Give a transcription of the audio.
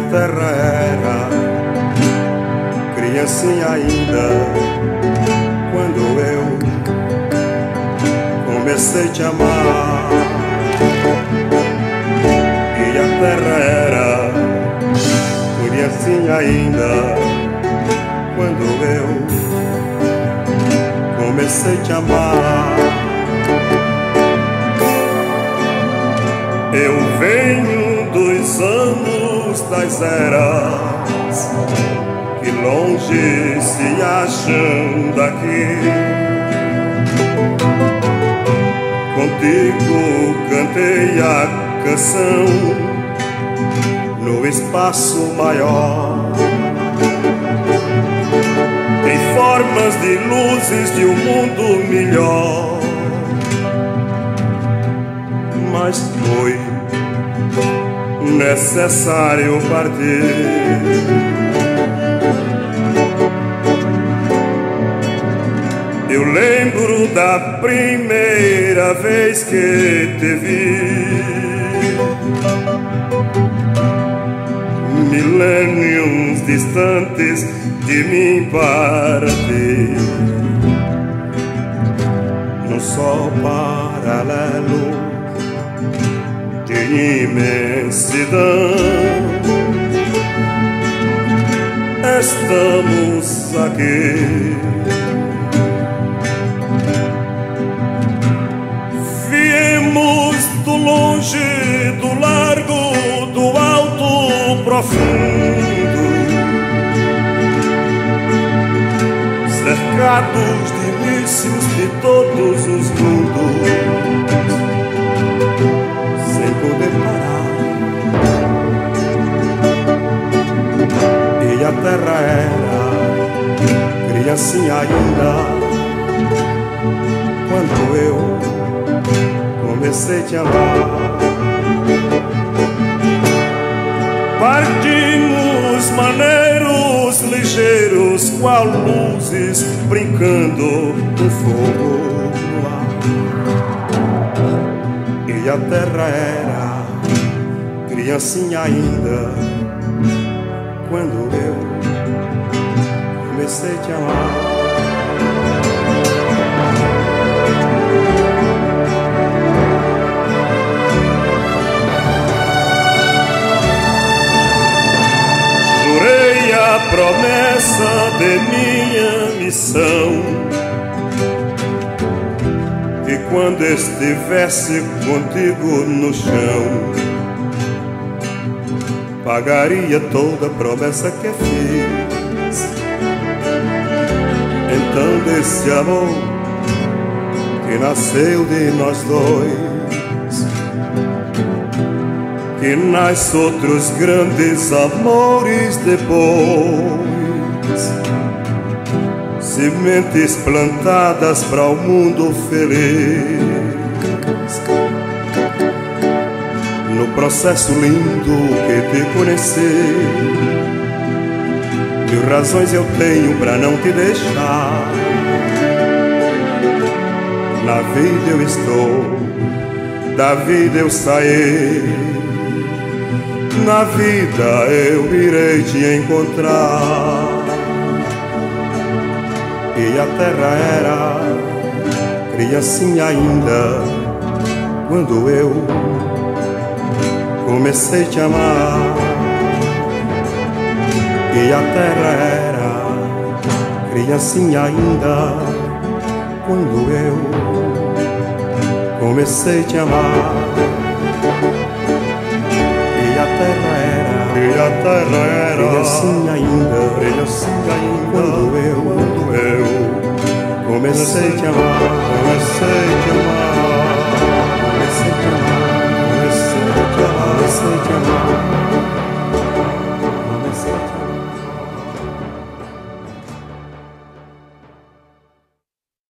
terra era criancinha ainda quando eu comecei a te amar. E a terra era criancinha ainda quando eu comecei a te amar. Eu venho dos anos das eras que longe se acham daqui. Contigo cantei a canção no espaço maior, em formas de luzes de um mundo melhor. Mas foi necessário partir. Eu lembro da primeira vez que te vi, milênios distantes de mim para ti, num sol paralelo de imensidão. Estamos aqui, viemos do longe, do largo, do alto, profundo, cercados de inícios de todos os mundos, sem poder parar. E a terra era criancinha ainda quando eu comecei a te amar. Partimos maneiros ligeiros, qual luzes brincando no fogo no ar. E a terra era criancinha ainda quando eu comecei a te amar. Jurei a promessa de minha missão, que quando estivesse contigo no chão, pagaria toda a promessa que fiz. Então desse amor que nasceu de nós dois, que nasce outros grandes amores depois, sementes plantadas para o mundo feliz. No processo lindo que te conheci, mil razões eu tenho pra não te deixar. Na vida eu estou, da vida eu saí, na vida eu irei te encontrar. E a terra era criancinha ainda quando eu comecei a te amar. E a terra era criancinha ainda quando eu comecei a te amar. E a terra era criancinha ainda quando eu comecei a te amar. Comecei a te amar. Comecei a te amar.